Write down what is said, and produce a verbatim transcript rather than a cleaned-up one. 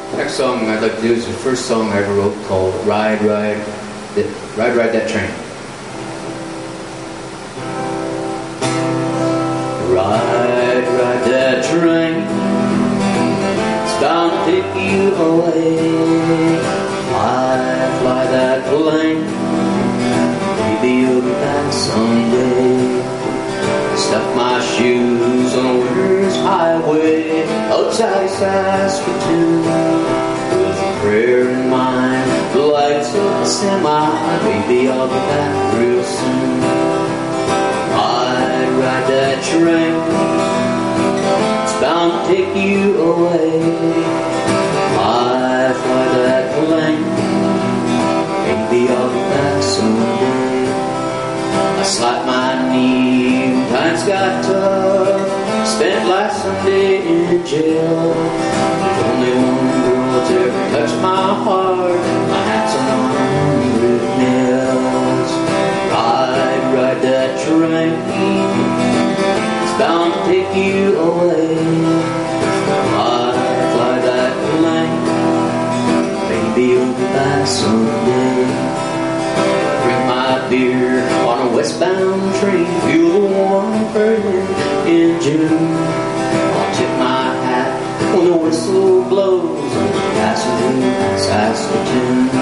Next song I'd like to do is the first song I ever wrote called Ride, Ride, that, Ride, Ride That Train. Ride, ride that train, it's bound to take you away. Fly, fly that plane, maybe you'll be back someday. Stuck my shoes on a winter's highway outside Saskatoon, with a prayer in mind, the lights of the semi, maybe I'll be back real soon. Ride, ride that train, it's bound to take you away. Fly, fly that plane, maybe I'll be back someday. I slapped my knee when times got tough, spent last Sunday in jail. There's only one girl that's ever touched my heart, my hat's on with nails. Ride, ride that train, it's bound to take you away. Fly, fly that plane, maybe you'll be back someday. Drink my beer on a westbound train, feel the warm Berlin in June. I'll tip my hat when the whistle blows, passing through Saskatoon.